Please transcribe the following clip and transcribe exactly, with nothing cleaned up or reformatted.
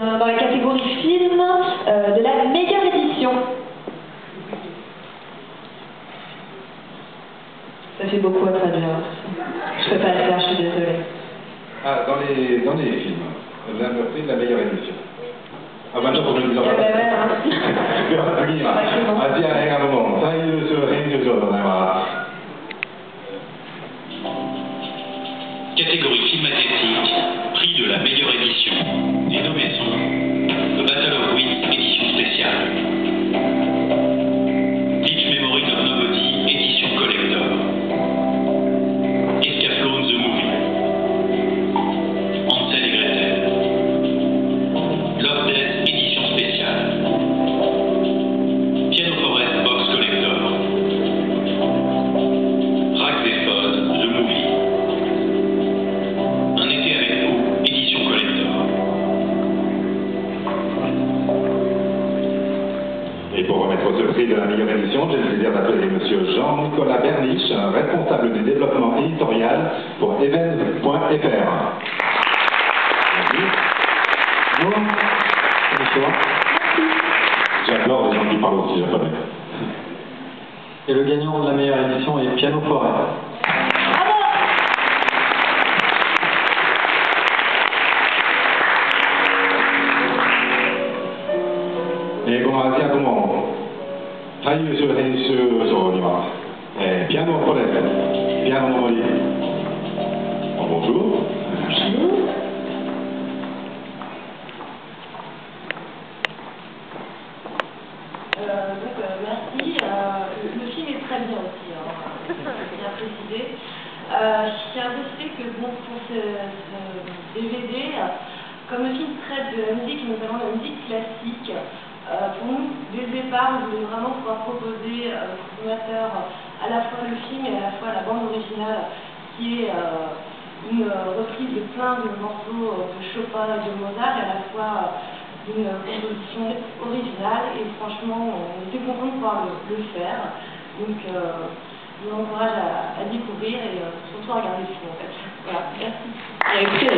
Dans la catégorie film euh, de la meilleure édition. Ça fait beaucoup à traduire. Je peux pas le faire, je suis désolée. Ah, dans les, dans les films, le prix de la meilleure édition. Ah bah non, pour le dire. Ah bah ouais, hein. では次には、アジア映画部門最優秀編集賞でございます。 Catégorie film asiatique, prix de la meilleure édition. Les nommés sont The Battle of Wits, édition spéciale. Bleach Memory of Nobody, édition collector. Escaflowne the Movie. Hansel et Gretel. Love Death, édition spéciale. Piano Forest Box Collector. Rags et Fuzz, The Movie. Un été avec vous, édition collector. Et pour remettre ce prix de la meilleure édition, j'ai le plaisir d'appeler M. Jean-Nicolas Berniche, responsable du développement éditorial pour Events point F R. Bonjour. Bonsoir. J'adore les gens qui parlent aussi japonais. Et le gagnant de la meilleure édition est Piano Forest. Etこのアジア部門最優秀編集賞には、えー、ピアノフォレスト、ピアノの森。Bonjour. Euh, donc, euh, merci. Euh, le, le film est très bien aussi, hein, c'est bien précisé. Euh, je tiens à préciser que bon, pour ce, ce D V D, comme le film traite de la musique, notamment la musique classique, euh, pour nous, dès le départ, on voulait vraiment pouvoir proposer euh, aux consommateurs à la fois le film et à la fois la bande originale, qui est euh, une reprise de plein de morceaux de Chopin et de Mozart, et à la fois une composition originale, et franchement, on était content de pouvoir le, le faire. Donc, euh, je vous encourage à, à découvrir et euh, surtout à regarder le film, en fait. Voilà, merci.